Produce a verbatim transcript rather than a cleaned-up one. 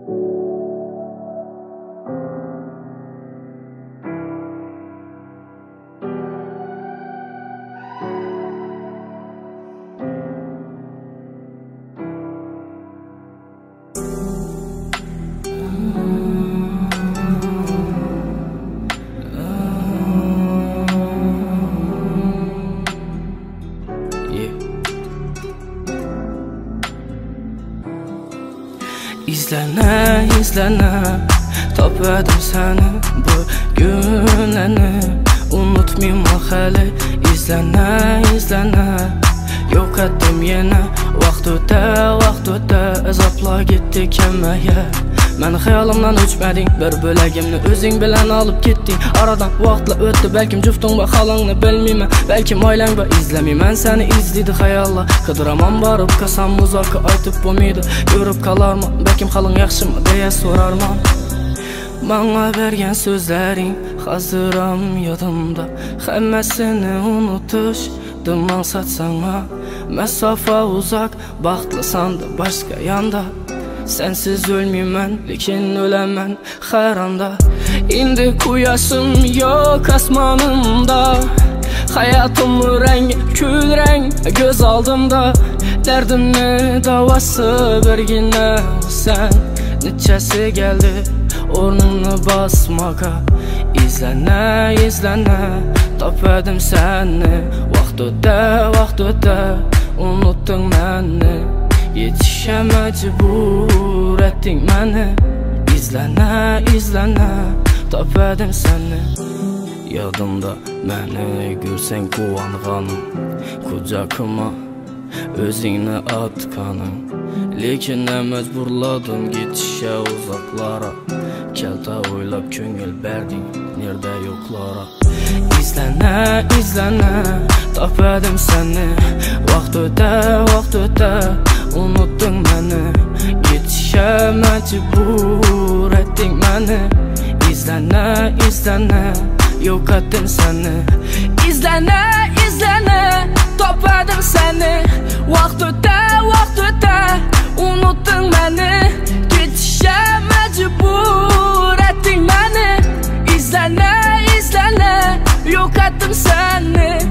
İzlene, izlene, topladım seni bugüneni. Unutmayma hali, izlene, izlene. Yok ettim yine, vaqt o'tdi, vaqt o'tdi. Azapla gitti kemeye. Meni xayolimdan o'chmading, bir bo'lagimni o'zing bilan olib ketding. Aradan vaqtlar o'tdi, balkim jufting va holingni bilmayman, balkim oilang va izlamayman seni izlaydi xayollar. Qidiraman borib, qasam uzoqqa aytib bo'lmaydi. Ko'rib qolarman, balkim holing yaxshimi deya so'rarman. Bana bergen so'zlaring hozir-ham yodimda. Hammasini unutishdim maqsad sana. Masofa uzak, baxtlisan da boshqa yonda. Sensiz ölmeymen, lekin ölemem her anda. Indi quyoshim yok asmanımda. Hayatımın rengi kül renk göz aldımda. Derdimni davası birgina sen. Neçesi geldi o'rningni basmaga. İzlene, izlene, topadim seni. Vaqt o'tdi, vaqt o'tdi, unuttun meni. Yetişe mecbur ettin beni. İzlene, izlene, topadim seni. Yadımda beni görsen quvonganim, kucakıma özingni atganim. Lekin mecburladım gitişe uzaklara. Kelta o'ylab ko'ngil berding nerede yoklara. İzlene, izlene, topadim seni. Vaqt o'tdi, vaqt o'tdi, unuttun beni. Yetişe mecbur ettin beni. İzlene, izlene, yok ettim seni. İzlene, izlene, topadim seni. Vaqt o'tdi, vaqt o'tdi, unuttun beni. Yetişe mecbur ettin beni. İzlene, izlene, yok ettim seni.